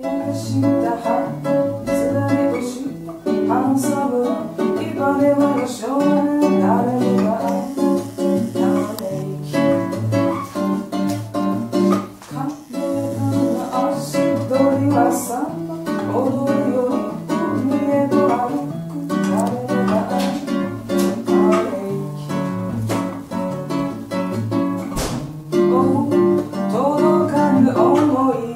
許した葉つなぎ年ハンサムなイパネマの少年誰もがため息風が足取りはさ踊るように海へと歩く誰もがため息届かぬ想い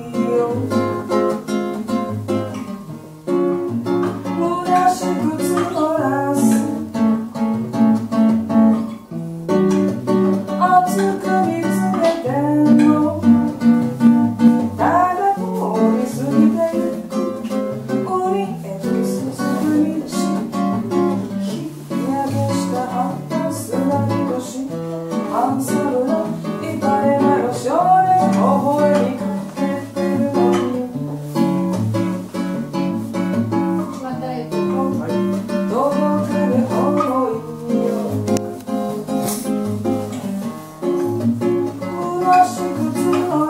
ハンサムなイパネマの少年微笑みかけてるのに届かぬ想いを虚しく募